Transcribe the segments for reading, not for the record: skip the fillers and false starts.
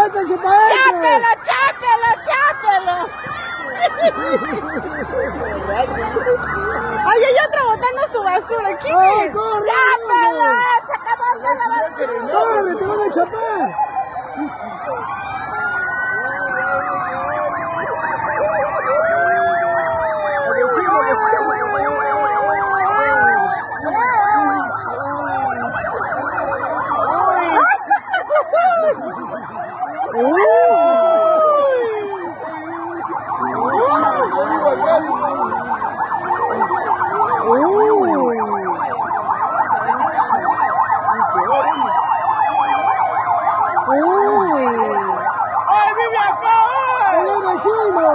métanse para adentro. ¡Chápelo, chápelo, chápelo! Ay, hay otro botando su basura. ¿Quién es? ¡Chápelo! ¡Sacamos de la basura! ¡Corre, te van a chapar! ¡Ay, vive acá! ¡Señor vecino!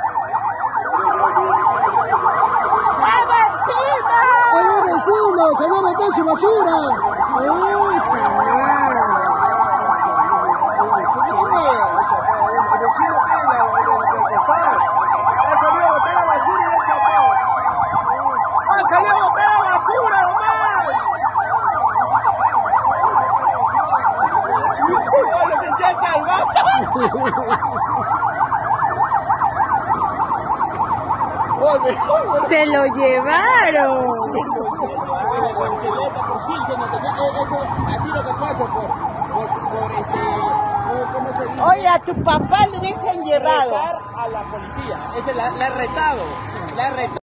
¡Señor vecino! ¡Se va a meter su basura! ¡Uy, chaval! El vecino tiene el costado. Ha salido a botar la basura y le ha chapado. ¡Ha salido a botar la basura, nomás! ¡Se lo llevaron! Oye, a tu papá le hubiesen llevado. A la policía. Ese la ha retado.